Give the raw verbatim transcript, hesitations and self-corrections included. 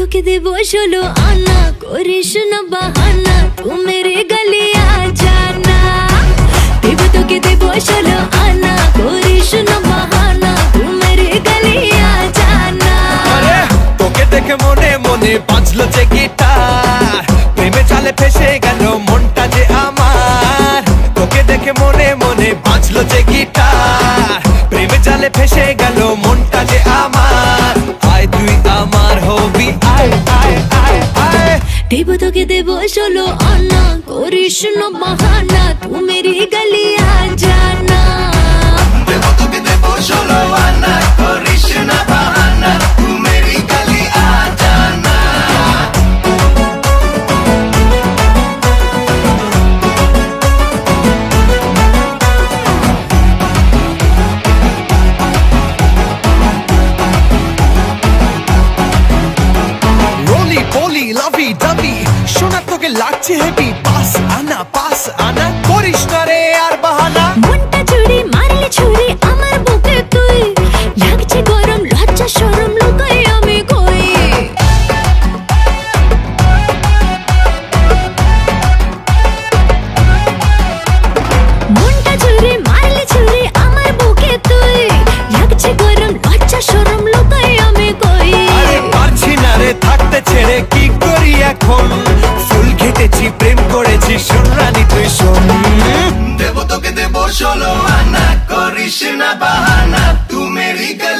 তোকে দেব ষোলো আনা, করিস না বাহানা, তু মেরে গলি আ জানা। দেব তোকে দেব ষোলো আনা, করিস না বাহানা, তু মেরে গলি আ জানা। তোকে দেখে মনে মনে বাজলো যে গিটার, প্রেমে জালে ফেসে গেল মনটা যে আমার। তোকে দেখে মনে মনে বাজলো যে গিটার, প্রেমে জালে ফেসে গেল মনটা যে আমার। আয় তুই আমার হবি, আয় আয় আয় আয়। দেব তোকে দেব ষোলো আনা, করিস না বাহানা, তু মেরি গলি আ জানা। দেব তোকে দেব ষোলো আনা, করিস না বাহানা, তু মেরি গলি আ জানা। রোলি পলি লাভি ডাবি শোনা তোকে লাগছে হেভি, পাস আনা পাস আনা, করিস না রে আর বাহানা। মনটা চুরি মারলে ছুরি আমার বুকে তুই, লাগছে গরম লজ্জা শরম লুকাই আমি কই। মনটা চুরি মারলে ছুরি আমার বুকে তুই, লাগছে গরম লজ্জা শরম লুকাই আমি কই। আরে পারছি না রে থাকতে ছেড়ে, কি করি এখন? ফুল ঘেটেছি প্রেম করেছি, শোন রানী তুই শোন। দেব তোকে দেব ষোলো আনা, করিস না বাহানা, তু মেরি গলি